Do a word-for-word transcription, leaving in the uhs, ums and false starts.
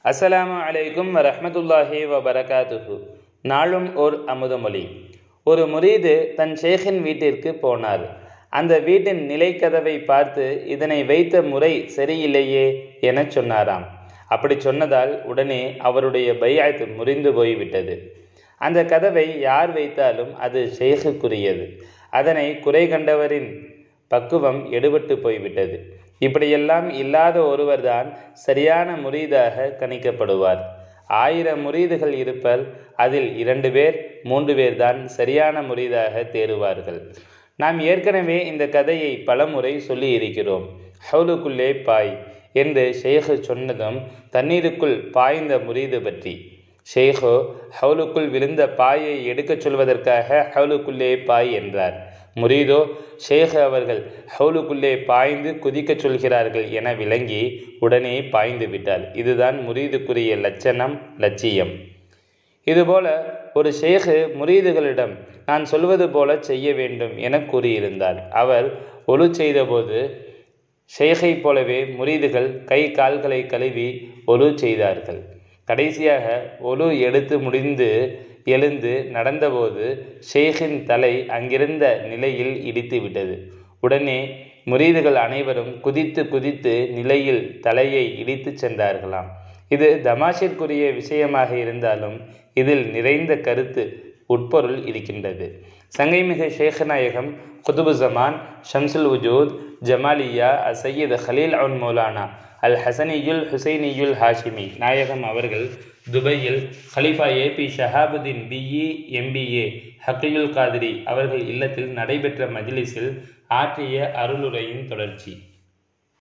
அஸ்ஸலாமு அலைக்கும் வரஹ்மத்துல்லாஹி வபரகாத்துஹு. நாளும் ஓர் அமுதமொழி. ஒரு முரீது தன் ஷேக்கின் வீட்டிற்கு போனார். அந்த வீட்டின் நிலைக்கதவை பார்த்து, இதனை வைத்த முறை சரியில்லையே என சொன்னாராம். அப்படி சொன்னதால் உடனே அவருடைய பைஅத் முறிந்து போய்விட்டது. அந்த கதவை யார் வைத்தாலும் அது ஷேக்குரியது. அதனை குறை கண்டவரின் பக்குவம் எடுபட்டு போய்விட்டது. இப்படியெல்லாம் இல்லாத ஒருவர்தான் சரியான முரீதாக கணிக்கப்படுவார். ஆயிரம் முரீதுகள் இருப்பர், அதில் இரண்டு பேர் மூன்று பேர் தான் சரியான முரீதாக தேறுவார்கள். நாம் ஏற்கனவே இந்த கதையை பலமுறை சொல்லி இருக்கிறோம். ஹவுலுக்குள்ளே பாய் என்று ஷேഖ് சொன்னதும் தண்ணீருக்குள் பாய்ந்த முரீது பற்றி. ஷேഖோ ஹவுலுக்குள் விழுந்த பாயை எடுக்கச் சொல்வதற்காக ஹவுலுக்குள்ளே பாய் என்றார். முரீதோ ஷேഖ் அவர்கள் ஹவுலுக்குள்ளே பாய்ந்து குதிக்கச் சொல்கிறார்கள் என விளங்கி உடனே பாய்ந்து விட்டார். இதுதான் முரீதுக்குரிய லட்சணம், லட்சியம். இதுபோல ஒரு ஷேഖ் முரீதுகளிடம் நான் சொல்வது போல செய்ய வேண்டும் என கூறியிருந்தார். அவர் ஒலு செய்தபோது ஷேഖை போலவே முரீதுகள் கை கால்களை கழுவி ஒலு செய்தார்கள். கடைசியாக ஒலு எடுத்து முடிந்து எழுந்து நடந்தபோது ஷேഖின் தலை அங்கிருந்த நிலையில் இடித்து விட்டது. உடனே முரீதுகள் அனைவரும் குதித்து குதித்து நிலையில் தலையை இடித்து சென்றார்களாம். இது தமாஷிற்குரிய விஷயமாக இருந்தாலும் இதில் நிறைந்த கருத்து, உட்பொருள் இருக்கின்றது. சங்கைமிகு ஷேக் நாயகம் குதுபு ஜமான் ஷம்சுல் உஜூத் ஜமாலியா சையீத் ஹலீல் அவுன் மௌலானா அல் ஹசனியுல் ஹுசைனியுல் ஹாஷிமி நாயகம் அவர்கள் துபையில் ஹலீஃபா A P Shahabuddin BE MBA Haqqiyul Qadiri அவர்கள் இல்லத்தில் நடைபெற்ற மஜ்லிஸில் ஆற்றிய அருளுரையின் தொடர்ச்சி.